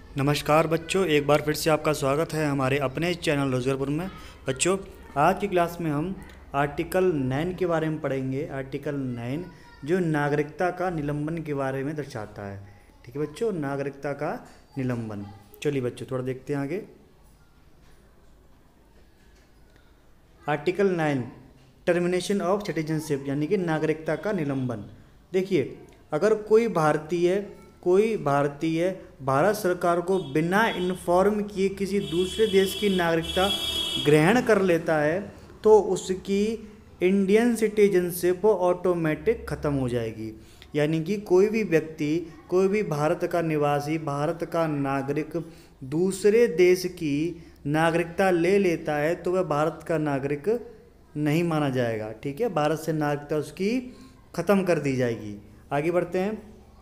नमस्कार बच्चों, एक बार फिर से आपका स्वागत है हमारे अपने चैनल रोजगारपुर में। बच्चों, आज की क्लास में हम आर्टिकल 9 के बारे में पढ़ेंगे। आर्टिकल 9 जो नागरिकता का निलंबन के बारे में दर्शाता है। ठीक है बच्चों, नागरिकता का निलंबन। चलिए बच्चों, थोड़ा देखते हैं आगे। आर्टिकल 9 टर्मिनेशन ऑफ सिटीजनशिप, यानी कि नागरिकता का निलंबन। देखिए, अगर कोई भारतीय भारत सरकार को बिना इन्फॉर्म किए किसी दूसरे देश की नागरिकता ग्रहण कर लेता है तो उसकी इंडियन सिटीजनशिप ऑटोमेटिक ख़त्म हो जाएगी। यानी कि कोई भी व्यक्ति, कोई भी भारत का निवासी, भारत का नागरिक दूसरे देश की नागरिकता ले लेता है तो वह भारत का नागरिक नहीं माना जाएगा। ठीक है, भारत से नागरिकता उसकी ख़त्म कर दी जाएगी। आगे बढ़ते हैं।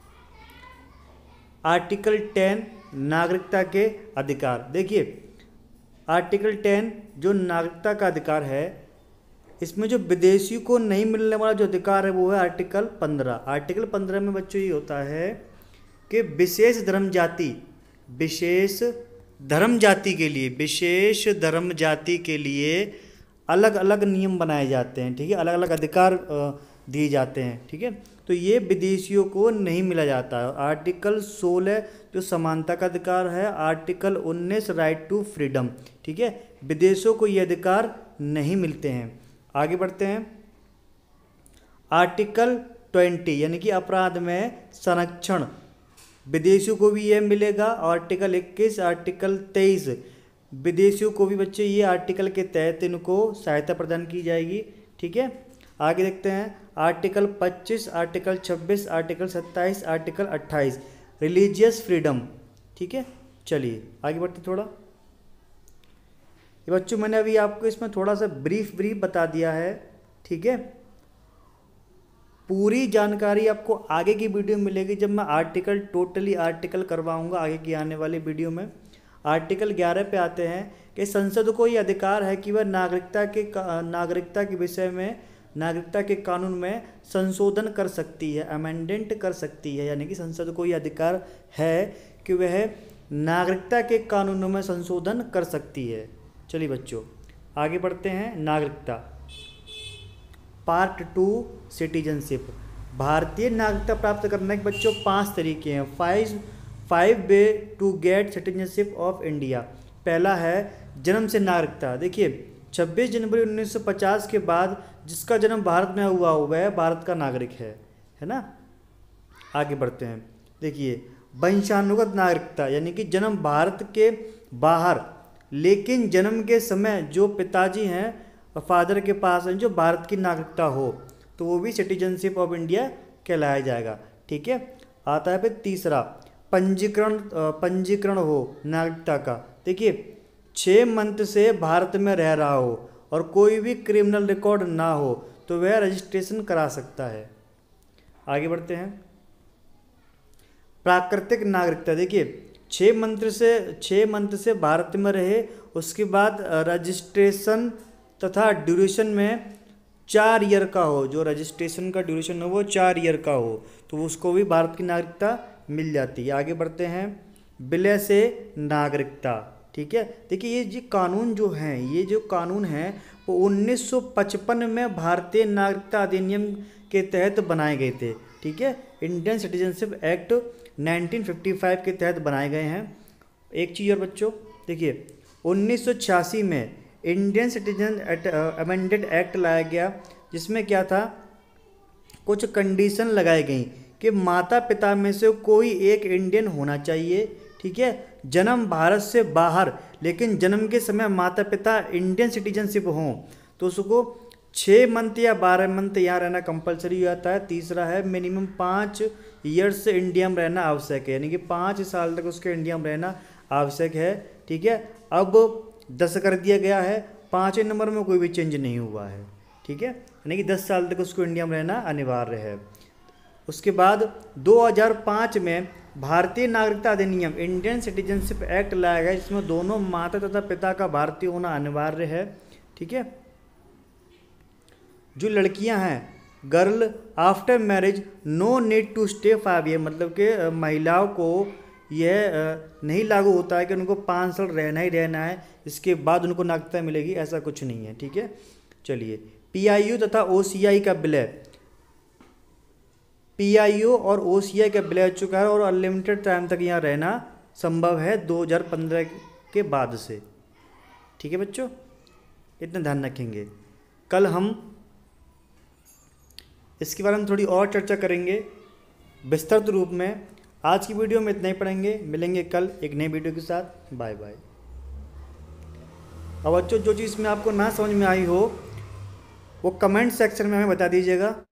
आर्टिकल 10 नागरिकता के अधिकार। देखिए, आर्टिकल 10 जो नागरिकता का अधिकार है, इसमें जो विदेशी को नहीं मिलने वाला जो अधिकार है वो है आर्टिकल 15। आर्टिकल 15 में बच्चों ये होता है कि विशेष धर्म जाति के लिए अलग अलग नियम बनाए जाते हैं। ठीक है, अलग अलग अधिकार दिए जाते हैं। ठीक है, तो ये विदेशियों को नहीं मिला जाता है। आर्टिकल 16 जो समानता का अधिकार है, आर्टिकल 19 राइट टू फ्रीडम। ठीक है, विदेशों को ये अधिकार नहीं मिलते हैं। आगे बढ़ते हैं। आर्टिकल 20 यानी कि अपराध में संरक्षण, विदेशियों को भी ये मिलेगा। आर्टिकल 21, आर्टिकल 23 विदेशियों को भी बच्चे ये आर्टिकल के तहत इनको सहायता प्रदान की जाएगी। ठीक है, आगे देखते हैं। Article 25, article 26, article 27, article 28 religious freedom. ठीक है, चलिए आगे बढ़ते थोड़ा। ये बच्चों मैंने अभी आपको इसमें थोड़ा सा ब्रीफ बता दिया है। ठीक है, पूरी जानकारी आपको आगे की वीडियो में मिलेगी जब मैं टोटली आर्टिकल करवाऊंगा आगे की आने वाली वीडियो में। आर्टिकल 11 पे आते हैं कि संसद को ये अधिकार है कि वह नागरिकता के विषय में, नागरिकता के कानून में संशोधन कर सकती है, अमेंडेंट कर सकती है। यानी कि संसद को ये अधिकार है कि वह नागरिकता के कानूनों में संशोधन कर सकती है। चलिए बच्चों आगे बढ़ते हैं। नागरिकता पार्ट 2 सिटीजनशिप। भारतीय नागरिकता प्राप्त करने के बच्चों 5 तरीके हैं। 5 way to get citizenship of India. पहला है जन्म से नागरिकता। देखिए, 26 जनवरी 1950 के बाद जिसका जन्म भारत में हुआ वह भारत का नागरिक है ना। आगे बढ़ते हैं। देखिए, वंशानुगत नागरिकता यानी कि जन्म भारत के बाहर, लेकिन जन्म के समय जो पिताजी हैं, फादर के पास हैं, जो भारत की नागरिकता हो तो वो भी सिटीजनशिप ऑफ इंडिया कहलाया जाएगा। ठीक है, आता है फिर तीसरा पंजीकरण हो नागरिकता का। देखिए, 6 मंथ से भारत में रह रहा हो और कोई भी क्रिमिनल रिकॉर्ड ना हो तो वह रजिस्ट्रेशन करा सकता है। आगे बढ़ते हैं। प्राकृतिक नागरिकता। देखिए, 6 मंथ से भारत में रहे, उसके बाद रजिस्ट्रेशन तथा ड्यूरेशन में 4 ईयर का हो, जो रजिस्ट्रेशन का ड्यूरेशन हो वो 4 ईयर का हो तो उसको भी भारत की नागरिकता मिल जाती है। आगे बढ़ते हैं। विलय से नागरिकता। ठीक है, देखिए ये जो कानून हैं वो 1955 में भारतीय नागरिकता अधिनियम के तहत बनाए गए थे। ठीक है, इंडियन सिटीजनशिप एक्ट 1955 के तहत बनाए गए हैं। एक चीज़ और बच्चों, देखिए 1986 में इंडियन सिटीजन अमेंडेड एक्ट लाया गया, जिसमें क्या था, कुछ कंडीशन लगाई गई कि माता पिता में से कोई एक इंडियन होना चाहिए। ठीक है, जन्म भारत से बाहर लेकिन जन्म के समय माता पिता इंडियन सिटीजनशिप हों तो उसको 6 मंथ या 12 मंथ यहाँ रहना कंपलसरी हो जाता है। तीसरा है मिनिमम 5 ईयर्स इंडिया में रहना आवश्यक है, यानी कि 5 साल तक उसके इंडिया में रहना आवश्यक है। ठीक है, अब 10 कर दिया गया है, 5वें नंबर में कोई भी चेंज नहीं हुआ है। ठीक है, यानी कि 10 साल तक उसको इंडिया में रहना अनिवार्य है। उसके बाद 2005 में भारतीय नागरिकता अधिनियम इंडियन सिटीजनशिप एक्ट लाया गया, जिसमें दोनों माता तथा पिता का भारतीय होना अनिवार्य है। ठीक है, जो लड़कियां हैं, girl after marriage no need to stay 5 year, मतलब कि महिलाओं को यह नहीं लागू होता है कि उनको 5 साल रहना ही रहना है, इसके बाद उनको नागरिकता मिलेगी, ऐसा कुछ नहीं है। ठीक है, चलिए। पीआईओ तथा ओसीआई का विलय, पीआईओ और ओसीआई का विलय हो चुका है और अनलिमिटेड टाइम तक यहाँ रहना संभव है 2015 के बाद से। ठीक है बच्चों, इतना ध्यान रखेंगे। कल हम इसके बारे में थोड़ी और चर्चा करेंगे विस्तृत रूप में। आज की वीडियो में इतना ही पढ़ेंगे, मिलेंगे कल एक नई वीडियो के साथ। Bye bye. और बच्चों, जो चीज़ में आपको ना समझ में आई हो वो कमेंट सेक्शन में हमें बता दीजिएगा।